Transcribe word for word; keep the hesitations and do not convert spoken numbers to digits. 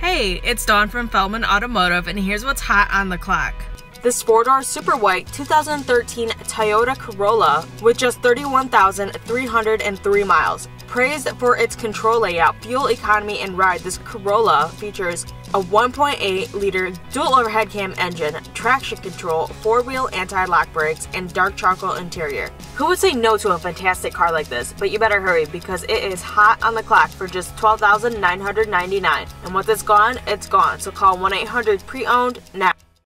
Hey, it's Dawn from Feldman Automotive, and here's what's hot on the clock. This four-door super white two thousand thirteen Toyota Corolla with just thirty-one thousand three hundred three miles. Praised for its control layout, fuel economy, and ride, this Corolla features a one point eight liter dual overhead cam engine, traction control, four-wheel anti-lock brakes, and dark charcoal interior. Who would say no to a fantastic car like this? But you better hurry because it is hot on the clock for just twelve thousand nine hundred ninety-nine dollars. And once it's gone, it's gone. So call one eight hundred pre-owned now.